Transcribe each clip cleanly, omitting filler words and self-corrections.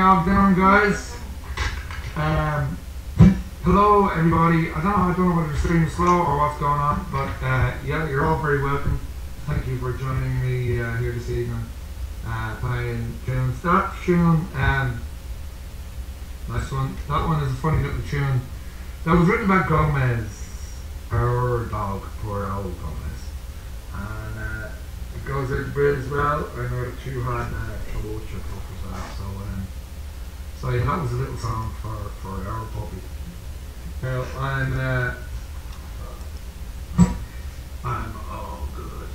y'all doing, guys? Hello, everybody. I don't know whether the stream is slow or what's going on, but yeah, you're all very welcome. Thank you for joining me here this evening, playing tunes. That tune, nice one. That one is a funny little tune. That was written by Gomez, our dog, poor old Gomez, and it goes out to Brit as well. I know that you had trouble with your pup as well, so yeah, that was a little song for our puppy. Well, I'm all good.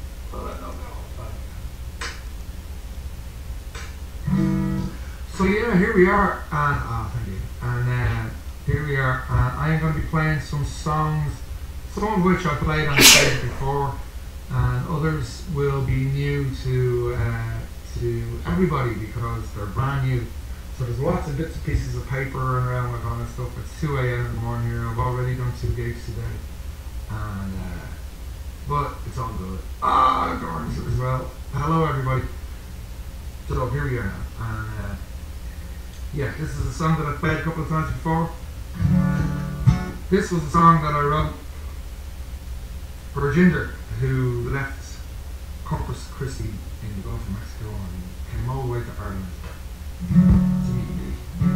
So yeah, here we are, and thank you. And here we are. I am going to be playing some songs, some of which I played on stage before, and others will be new to everybody because they're brand new. So there's lots of bits and pieces of paper and around that kind of stuff. It's 2 a.m. in the morning here. I've already done 2 gigs today, and but it's all good. Dorms as well. Hello, everybody. So here we are now, and yeah, this is a song that I've played a couple of times before. This was a song that I wrote for Ginger, who left Corpus Christi in the Gulf of Mexico and came all the way to Ireland to meet me.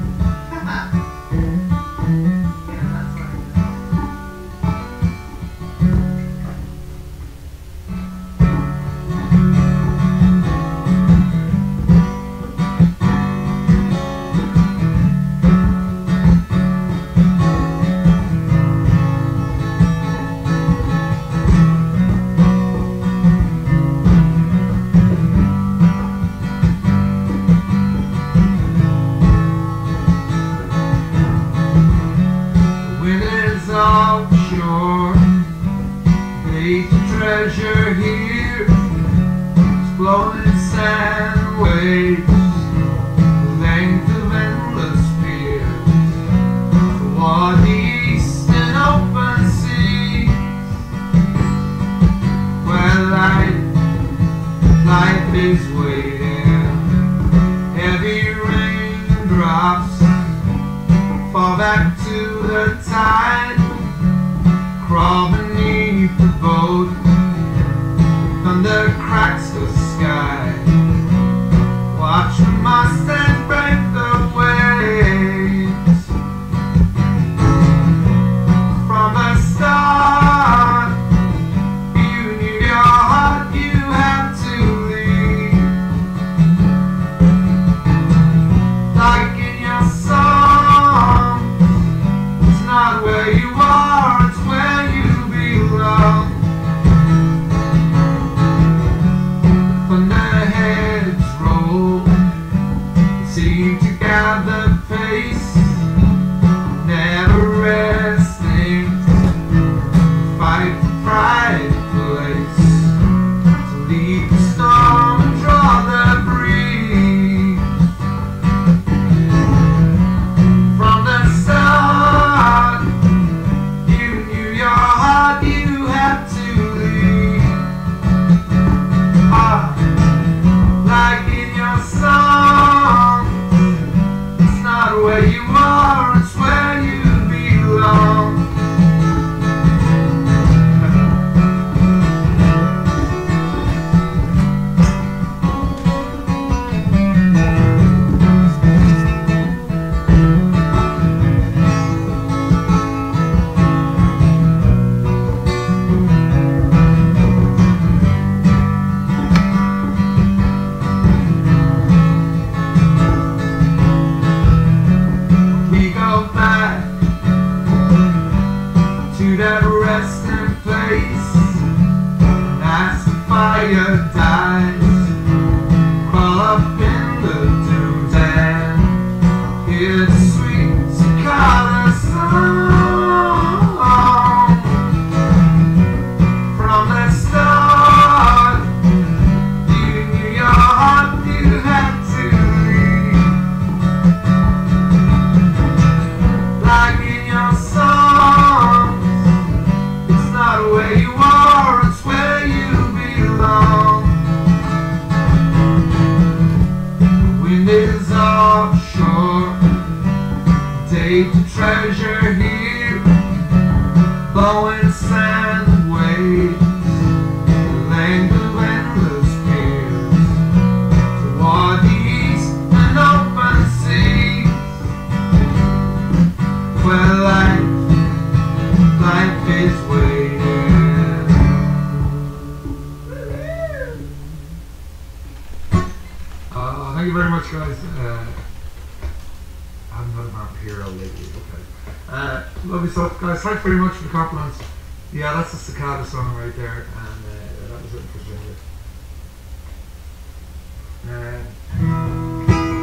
Treasure here, exploding sand waves, the length of endless fears, toward the east and open seas, where life is waiting. Heavy raindrops fall back to the tide, crawl beneath the boat. Thunder cracks the sky. Watch the Mustang break the waves. From the start, you knew your heart you had to leave. Like in your song, it's not where you are, it's where you belong. Seem to gather pace, never resting, fight for pride place, to leave the storm and draw the breeze. From the start, you knew your heart you had to leave. Like in your song, where you are, it's where you belong. To that resting place, and as the fire dies, crawl up in the dunes and hear the sweet cicada song. From the start, you knew your heart you had to leave. Like in your song, where you are, it's where you belong. The wind is offshore. treasure here, blowing sand and waves, the land of endless peers, toward the east and open seas, where life is waiting. Thank you very much, guys. I haven't had a map hero lately. Okay. Love you stuff, guys. Thanks very much for the compliments. Yeah, that's a Cicada song right there, and that was written for Ginger.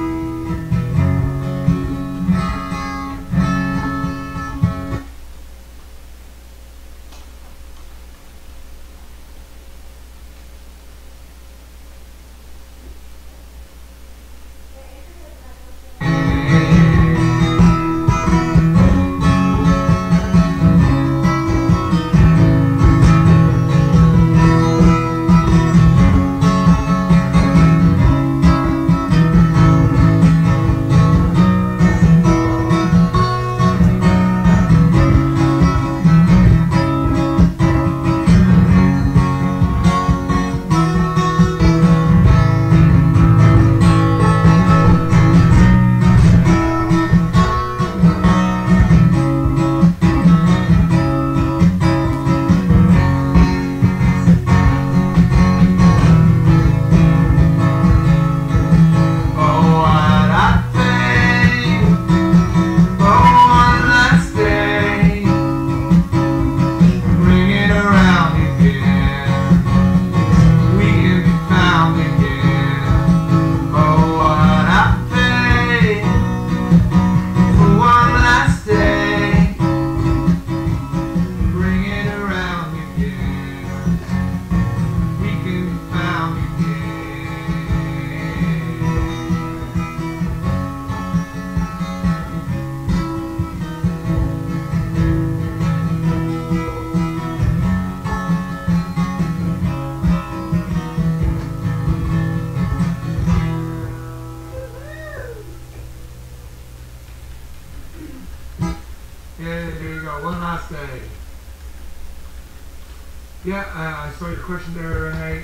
Yeah, I saw your question there, Renee.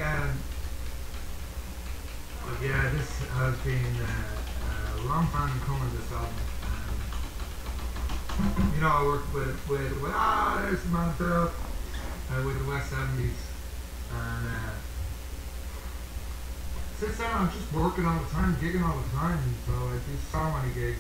Yeah, this has been a long time coming, this album. You know, I worked with there's the man Phil, with the West 70s. And since then, I'm just working all the time, gigging all the time. So I do so many gigs.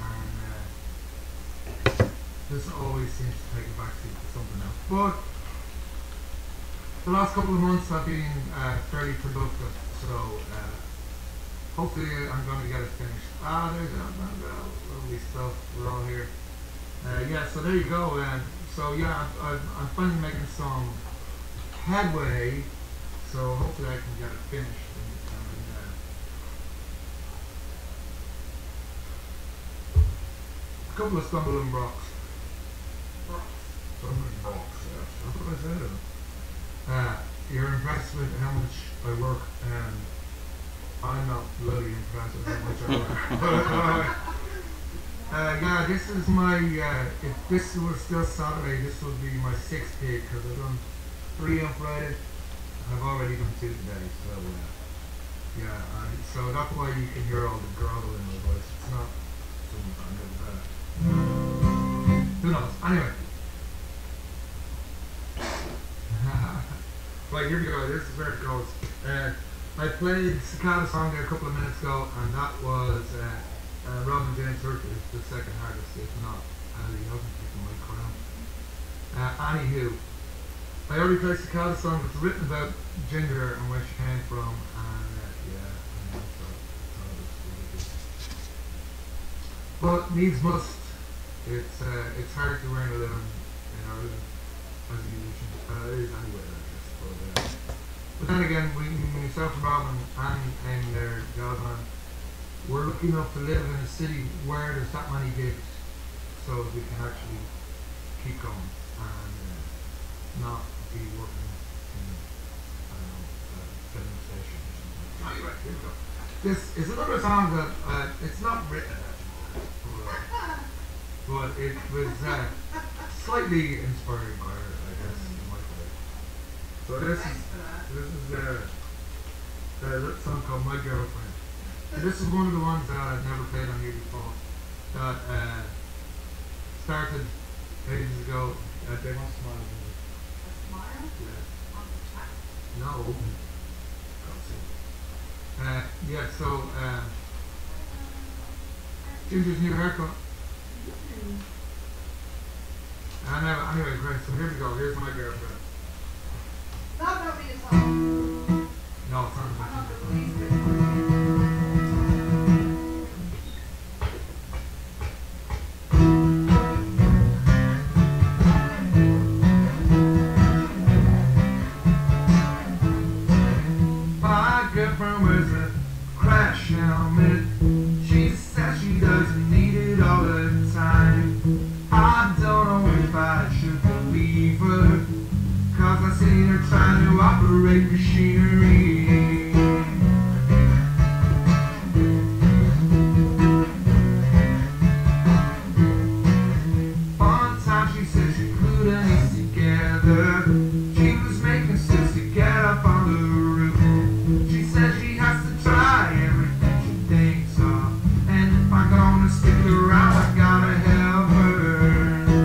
And this always seems to take a backseat to something else. But the last couple of months I've been fairly productive, so hopefully I'm going to get it finished. There's lovely stuff, we're all here. Yeah, so there you go. So yeah, I'm finally making some headway, so hopefully I can get it finished. A couple of stumbling blocks. Stumbling blocks, yes, that's what I said. You're impressed with how much I work, and I'm not bloody impressed with how much I work. Yeah, this is my, if this was still Saturday, this would be my 6th gig, because I've done 3 on Friday, and I've already done 2 today, so yeah, so that's why you can hear all the growl in my voice. It's not something kind of, who knows, anyway. Right, here we go, this is where it goes. I played Cicada song there a couple of minutes ago, and that was Robin James Hercules, the second hardest, if not, he hasn't taken my crown. Anywho, I already played Cicada song. It's written about Ginger and where she came from, and yeah, I know, so but needs must. It's hard to earn a living in Ireland as a musician. It is anywhere, I guess. But then again, myself and Robin and Amy there, Godman, we're lucky enough to live in a city where there's that many gigs, so we can actually keep going and not be working in, I don't know, a filling station or something. Anyway, here we go. This is another song that it's not written. but it was slightly inspired by her, I guess, in my way. So this is a song called My Girlfriend. And this is one of the ones that I've never played on here before. That started ages ago. They want Smile. A smile? Yeah. On the track? No. Yeah, so Ginger's new haircut. Anyway, great. So here we go. Here's My Girlfriend. Not about me at all. No, it's not I'm about not you. the least bit. My girlfriend wears a crash helmet. She says she doesn't need it all the time. I don't know if I should believe her, 'cause I seen her trying to operate machinery. One time she said she put her knees together. She was making sense to get up on the roof. She said she has to try everything she thinks of, and if I'm gonna stick around, I gotta help her.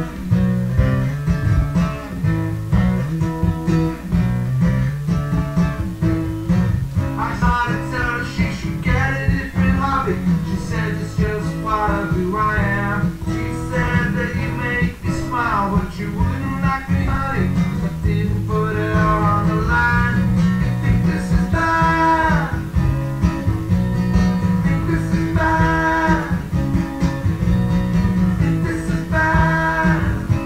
I tried to tell her she should get a different hobby. She said it's just part of who I am. She said that you make me smile, but you wouldn't like me, honey. I didn't put it all on the line. You think this is bad? You think this is bad? You think this is bad?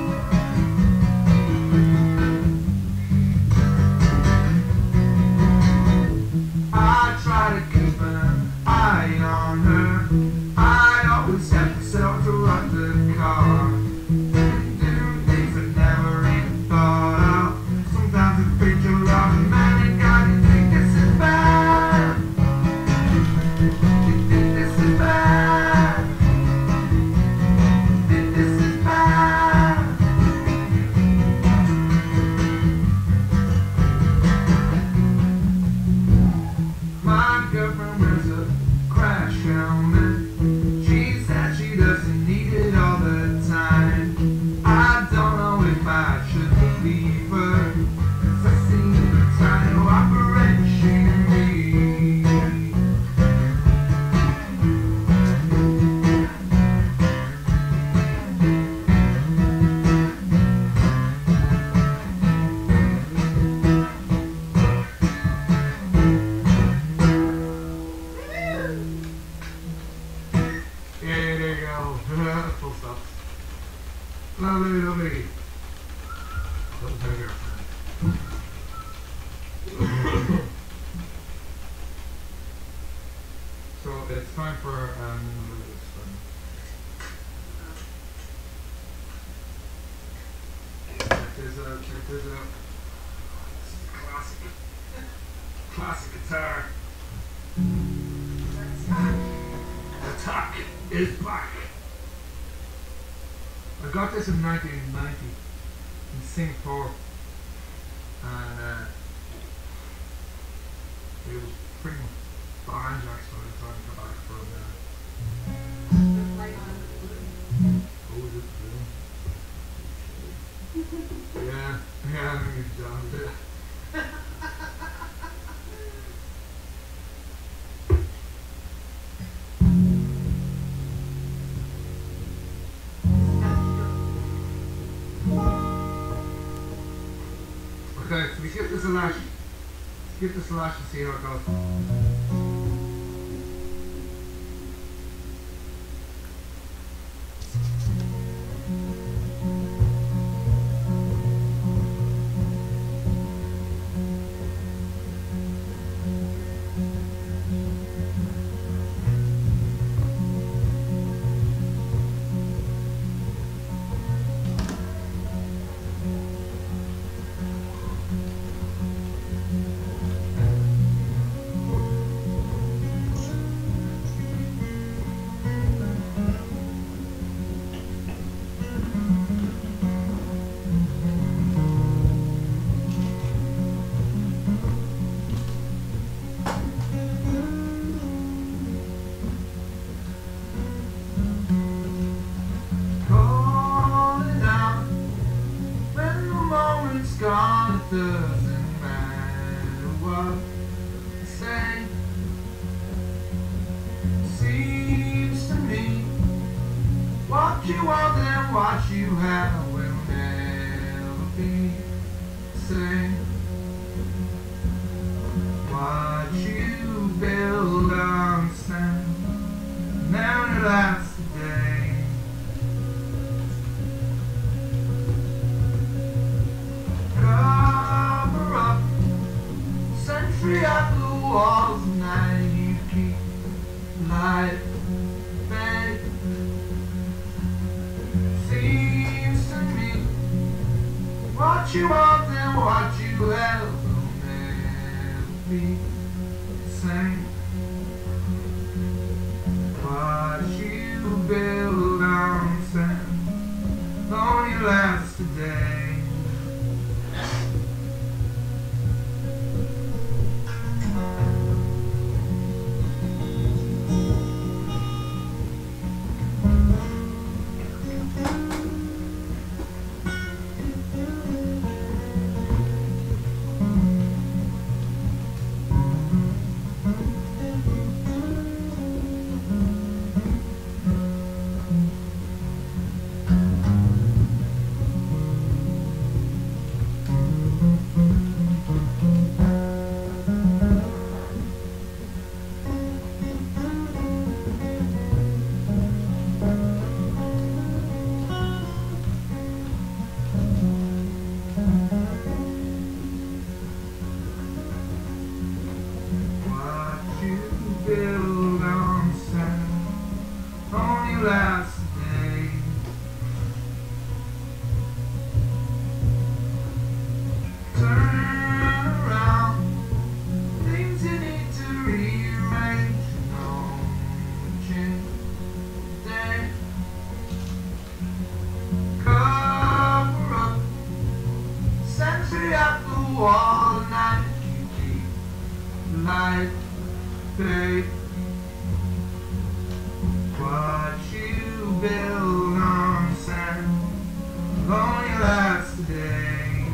I try to keep an eye on her. I always have to sell to rock the car. Doing things I never even thought of. Sometimes it feels your automatic. God, you think this is bad? You think this is bad? You think this is bad? My girlfriend wears a crash helmet. She said she doesn't need it all the time. I don't know if I should believe her, 'cause I seen her trying to operate machinery. Yeah, there you go. Full stop. Lovely, lovely. That was my girlfriend. So it's time for there's a classic guitar. Attack is back. I got this in 1990 in Singapore, and it was pretty much banjacks by the time I got back from The light on the balloon. oh, is it blue? Yeah, I think it's jammed it. Okay, so we give this a lash. Give this a lash and see how it goes. it doesn't matter what you say. Seems to me what you want and what you have will never be the same. What you build on sand never lasts a day. Cover up century after the walls of night. You keep light fade. Seems to me what you want and what you have will never be the same. What you build on sand only lasts a day. Build on sand only lasts a day. Turn around, things you need to rearrange. No change day. Cover up century after the wall of night. You keep light. Babe, what you build on sand only lasts a day.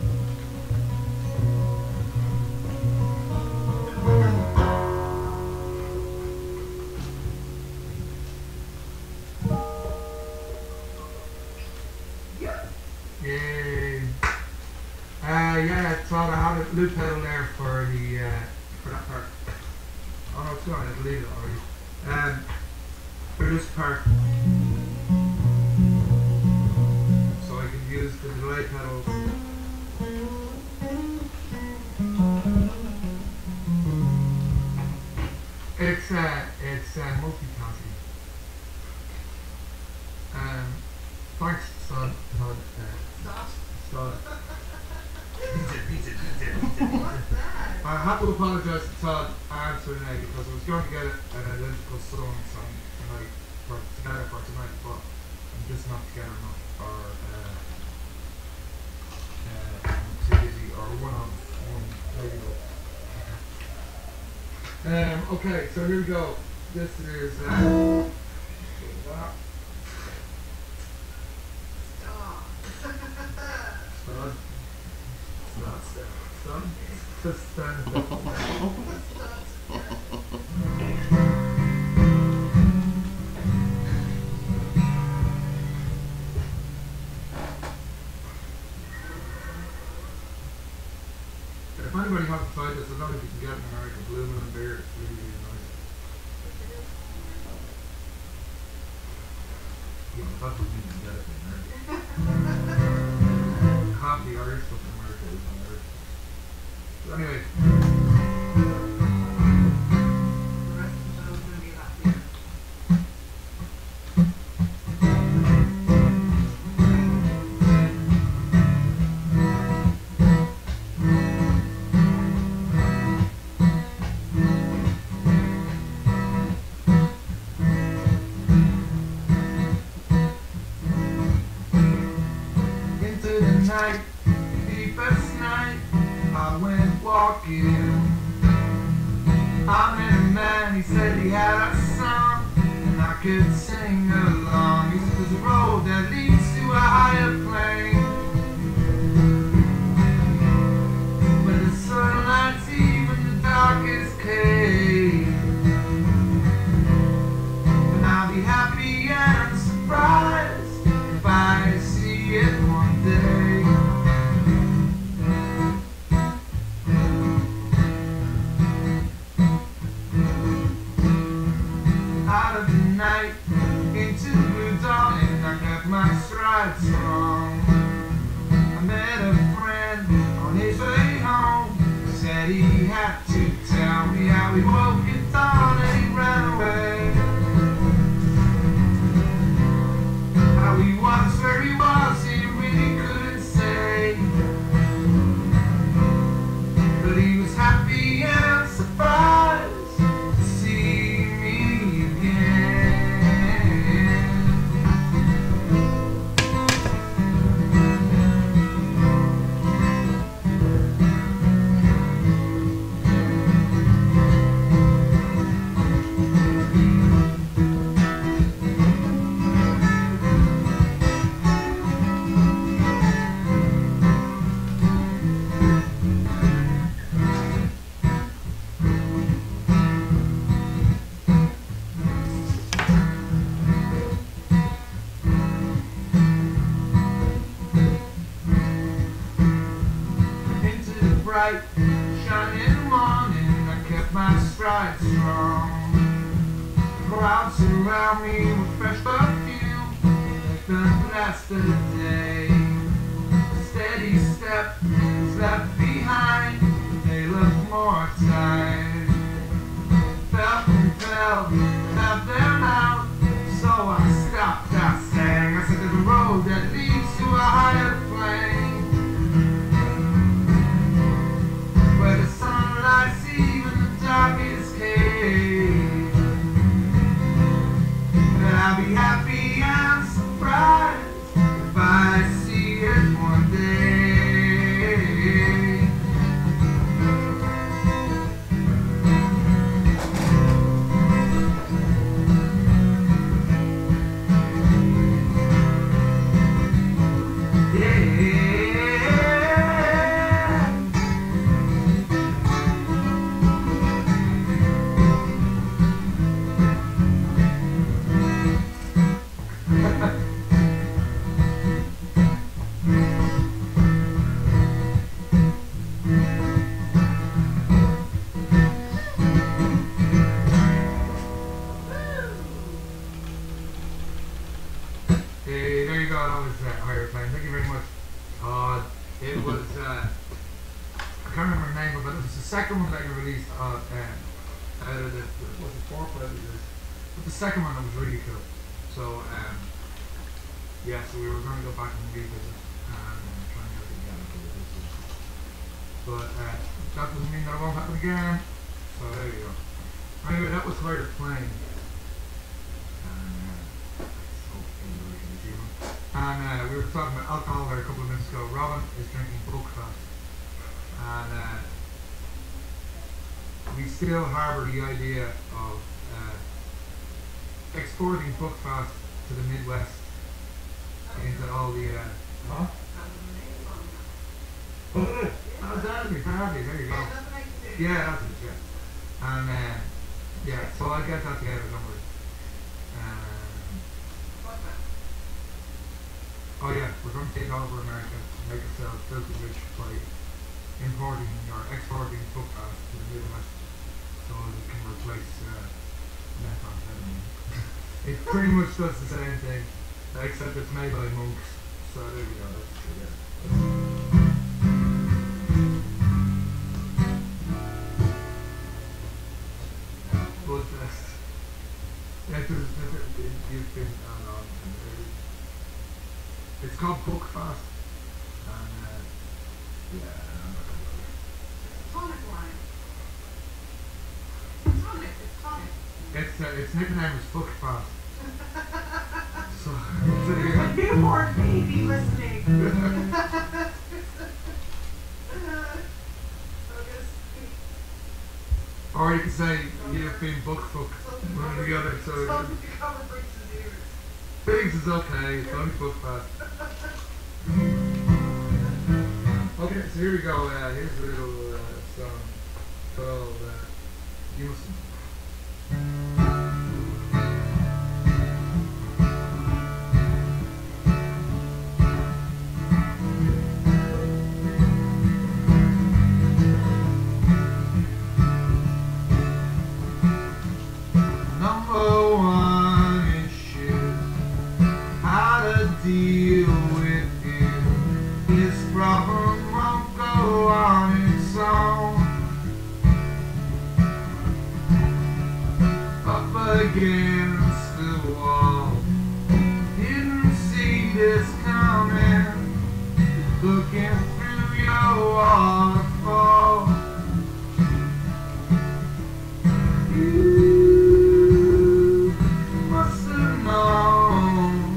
Yay! Yeah, I thought I had a loop pedal there for that part. Oh no, it's gone, I deleted it already. For this part, so I can use the delay pedal. It's multitasking. Thanks, son. Todd. I have to apologise to Todd and Renee because I was going to get an identical song tonight together for tonight, but I'm just not together enough, or too busy, or one on maybe. Okay, so here we go. This is that. Just if anybody hasn't tried this, I don't know if you can get it in America. Blue Moon beer, it's really, really nice. Yeah, that's what you can get it in America. Coffee, Irish stuff in America is America. So anyway. The rest of the show's gonna be about here. Into the night, deepest night, I went walking. I met a man, he said he had a song, and I could sing along. He said there's a road that leads to a higher plane. that he had to tell me how he woke at dawn and he ran away. How he was, where he was, he really couldn't say. But he was happy and surprised to see me again. Bright, shining morning, I kept my stride strong. Crowds around me with fresh perfume, like the last of the day. Steady step is left behind, they look more tired. Felt compelled to have them out, so I stopped, I sang. I said there's a road that leads to a higher plane, where the sun lights even the darkest cave. And I'll be happy and surprised if I see it one day. Hey, there you go, that was Higher Plane. Thank you very much, Todd. It was, I can't remember the name of it, but it was the second one that you released out of the, was it 4 places? But the second one that was really cool. So, yeah, so we were going to go back and revisit and try and get it again. But that doesn't mean that it won't happen again. So there you go. Anyway, that was Higher Plane. And we were talking about alcohol there a couple of minutes ago. Robin is drinking Buckfast, and we still harbour the idea of exporting Buckfast to the Midwest into all the huh? Oh, Derby, there you go. Yeah, that's it, yeah. And yeah, so I'll get that together, don't worry. Oh yeah, we're going to take over America and make ourselves filthy rich by importing or exporting Buckfast to the Midwest so it can replace methamphetamine. It pretty much does the same thing, except it's made by monks. So there you go, that's true, yeah. Bloodfest. Yeah, you've been on. It's called Buckfast, and yeah, I'm not gonna go there. Tonic wine. It's tonic. Its nickname is Buckfast. So There's a newborn baby listening. or you can say you've been buckfucked, one or the other. So Something to cover Briggs' ears. Briggs is okay, it's only Buckfast. Okay, so here we go. Here's a little song called You Must Know. Number one issue, how to deal with it. This problem won't go on its own. against the wall. Didn't see this coming. Looking through your waterfall. You must have known.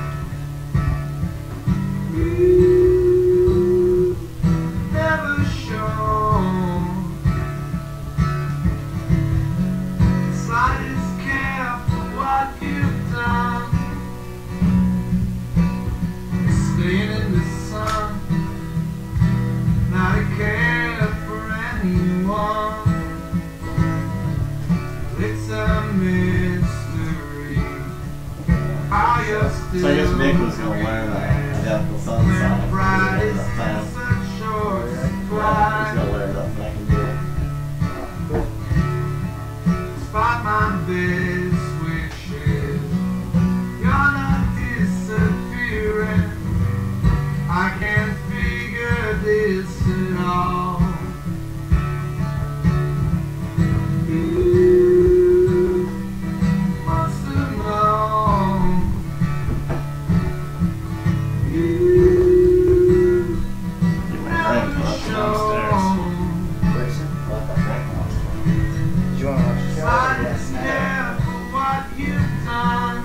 You never shown the slightest care for what you've done. You're staying in the sun, not a care for anyone. It's a mystery how you're still. So I guess Mick was gonna learn Identical Sun song. That time. He's gonna learn nothing I can do. Despite my best wishes, you're not disappearing. I can't figure this at all. You must have known. You You went right never up downstairs. shown. Did you want to watch the show? I Yes. just care for what you've done.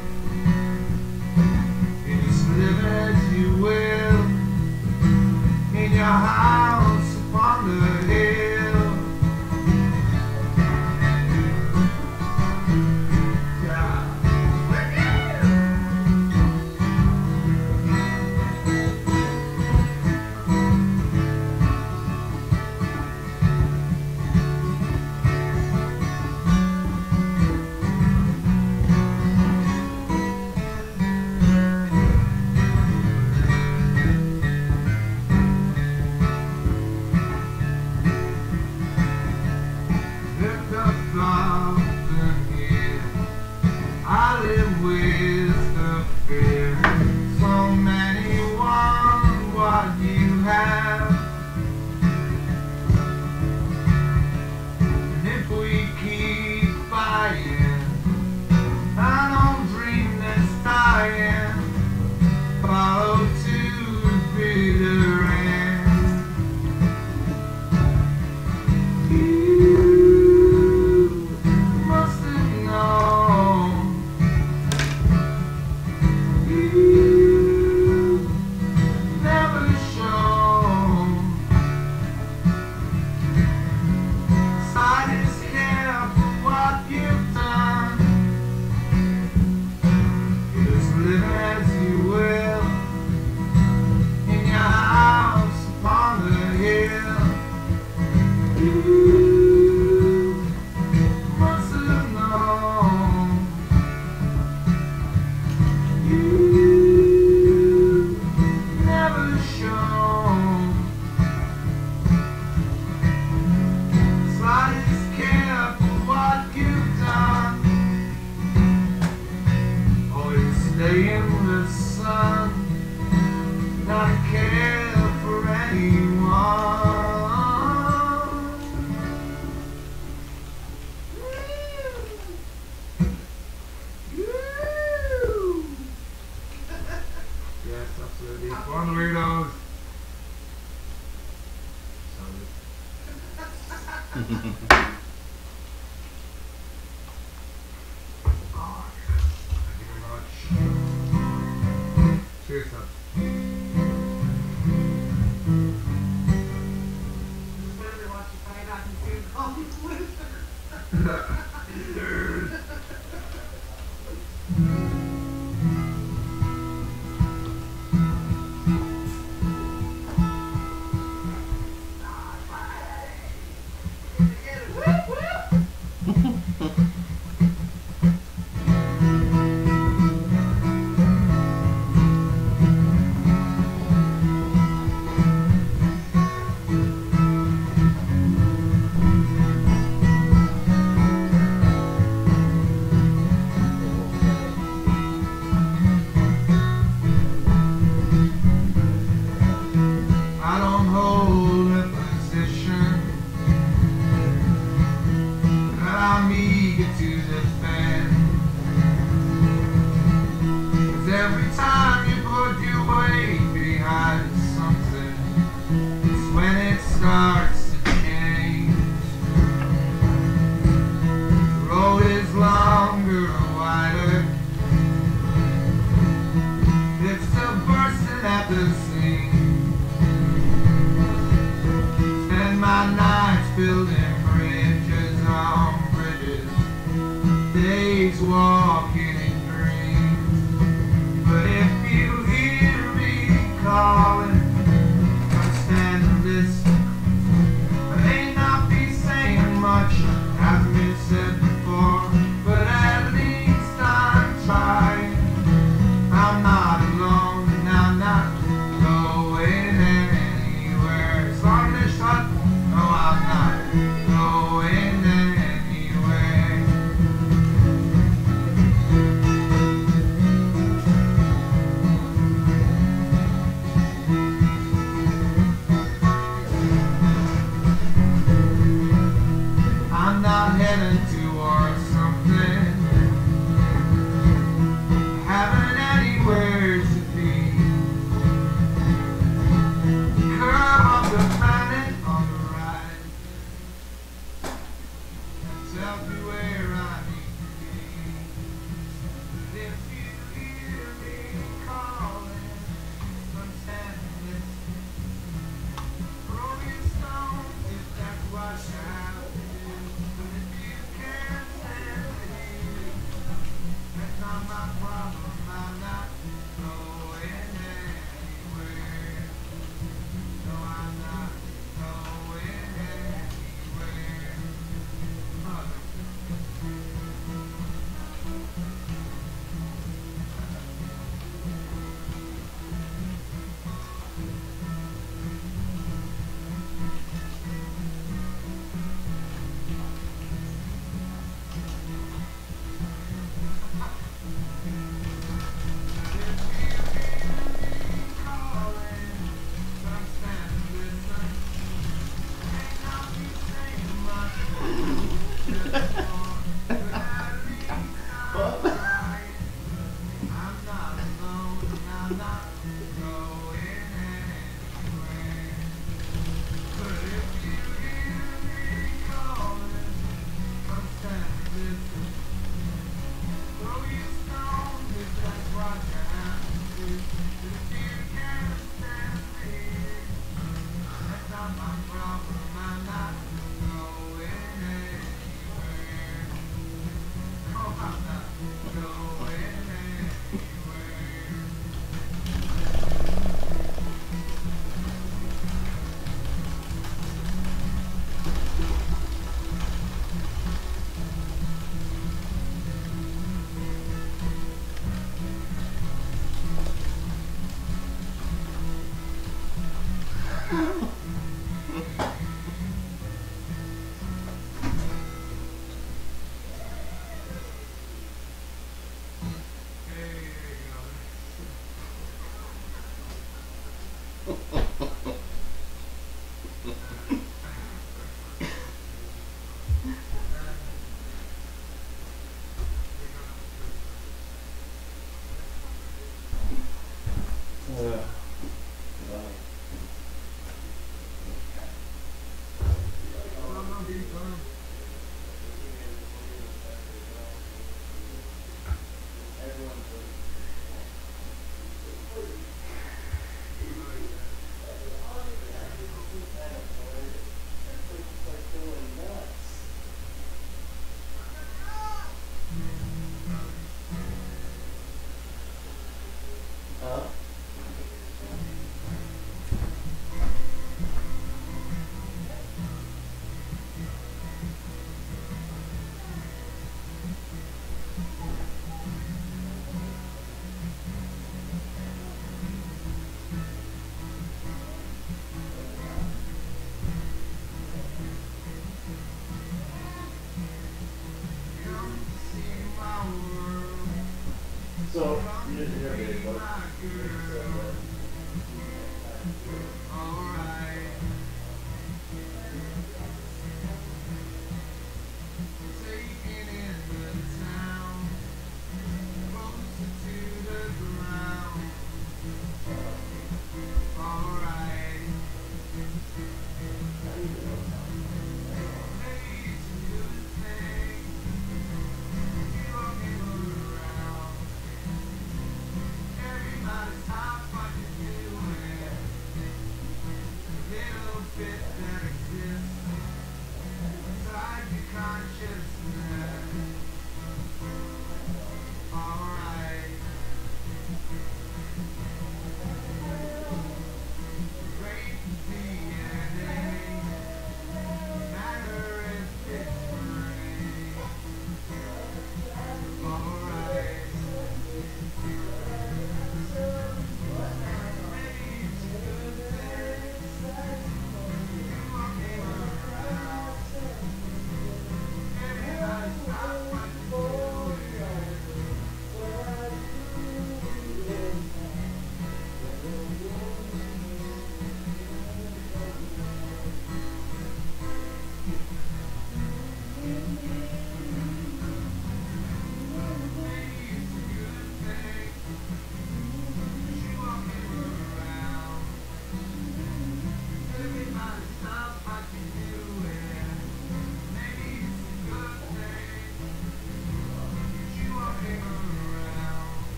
You just live as you will in your house upon the hill. Yeah. Lift up often here. I live with the fear. So many want what you have. And if we keep fighting, I don't dream that's dying. Follow to the bitter end. You must have known. You never shown slightest care for what you've done. You just live as you will in your house upon the hill. You must have known. You never shown slightest care for what you've done. Always stay in the sun, not care for anyone. Yes, absolutely. One weirdos. Thank you very much. Cheers, up. Better watch the fight on YouTube. Call me loser. building bridges on bridges, days walking in dreams. But if you hear me calling, don't stand and listen. I may not be saying much, hasn't been said before, but at least I'm trying. I'm not alone and I'm not going anywhere. As long as there's sun, no I'm not.